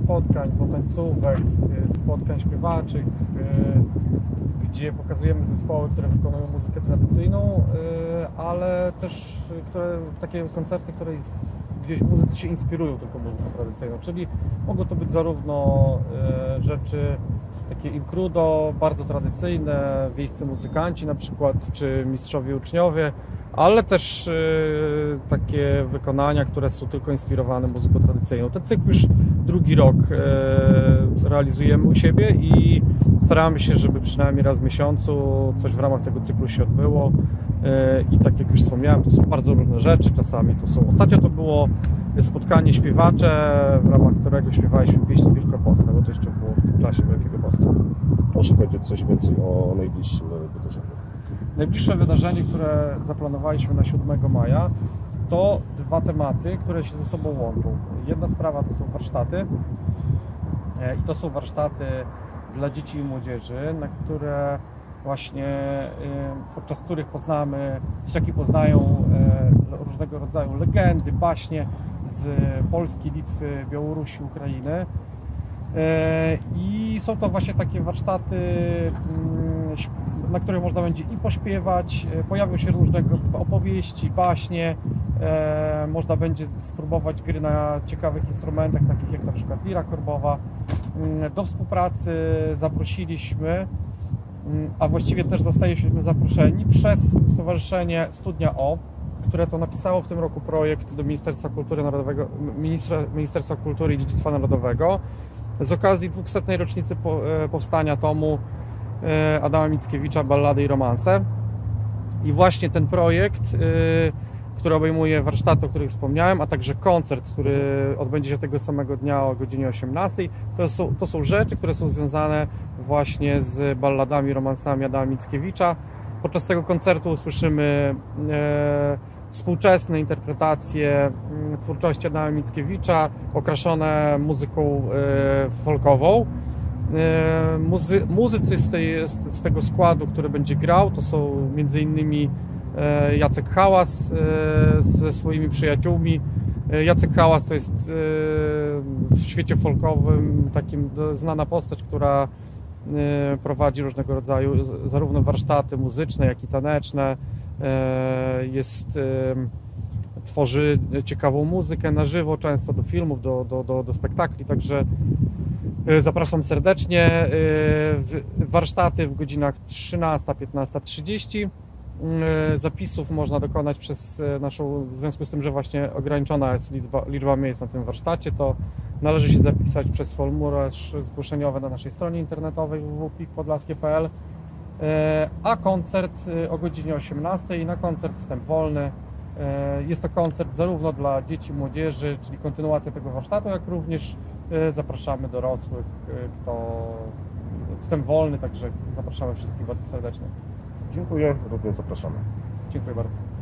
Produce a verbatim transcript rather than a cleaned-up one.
spotkań, potańcówek, spotkań śpiewaczych, gdzie pokazujemy zespoły, które wykonują muzykę tradycyjną, ale też które, takie koncerty, które gdzieś muzycy się inspirują tylko muzyką tradycyjną, czyli mogą to być zarówno rzeczy takie inkrudo, bardzo tradycyjne, wiejscy muzykanci na przykład, czy mistrzowie uczniowie, ale też y, takie wykonania, które są tylko inspirowane muzyką tradycyjną. Ten cykl już drugi rok y, realizujemy u siebie i staramy się, żeby przynajmniej raz w miesiącu coś w ramach tego cyklu się odbyło. Y, I tak jak już wspomniałem, to są bardzo różne rzeczy, czasami to są... Ostatnio to było spotkanie śpiewacze, w ramach którego śpiewaliśmy pieśń Wielkopostne, bo to jeszcze było w tym czasie Wielkiego Postu. Proszę powiedzieć coś więcej o najbliższym wydarzeniu. Najbliższe wydarzenie, które zaplanowaliśmy na siódmego maja, to dwa tematy, które się ze sobą łączą. Jedna sprawa to są warsztaty i to są warsztaty dla dzieci i młodzieży, na które właśnie podczas których poznamy, dzieciaki poznają różnego rodzaju legendy, baśnie z Polski, Litwy, Białorusi, Ukrainy. I są to właśnie takie warsztaty, na których można będzie i pośpiewać, pojawią się różnego opowieści, baśnie, można będzie spróbować gry na ciekawych instrumentach, takich jak na przykład lira korbowa. Do współpracy zaprosiliśmy, a właściwie też zostaliśmy zaproszeni przez Stowarzyszenie Studnia O, które to napisało w tym roku projekt do Ministerstwa Kultury Narodowego, Ministerstwa Kultury i Dziedzictwa Narodowego z okazji dwusetnej rocznicy powstania tomu Adama Mickiewicza Ballady i romanse. I właśnie ten projekt, który obejmuje warsztaty, o których wspomniałem, a także koncert, który odbędzie się tego samego dnia o godzinie osiemnastej, to są, to są rzeczy, które są związane właśnie z balladami i romansami Adama Mickiewicza. Podczas tego koncertu usłyszymy e, współczesne interpretacje twórczości Adama Mickiewicza, okraszone muzyką e, folkową. E, muzy, muzycy z, tej, z, z tego składu, który będzie grał, to są między innymi e, Jacek Hałas e, ze swoimi przyjaciółmi. E, Jacek Hałas to jest e, w świecie folkowym takim znana postać, która e, prowadzi różnego rodzaju zarówno warsztaty muzyczne, jak i taneczne. E, jest e, tworzy ciekawą muzykę na żywo, często do filmów, do, do, do, do spektakli, także zapraszam serdecznie. Warsztaty w godzinach trzynasta piętnasta trzydzieści. Zapisów można dokonać przez naszą, w związku z tym, że właśnie ograniczona jest liczba, liczba miejsc na tym warsztacie, to należy się zapisać przez formularz zgłoszeniowy na naszej stronie internetowej w w w kropka pik podlaskie kropka p l. A koncert o godzinie osiemnastej, na koncert wstęp wolny. Jest to koncert zarówno dla dzieci i młodzieży, czyli kontynuacja tego warsztatu, jak również zapraszamy dorosłych, kto wstęp wolny, także zapraszamy wszystkich bardzo serdecznie. Dziękuję, również zapraszamy. Dziękuję bardzo.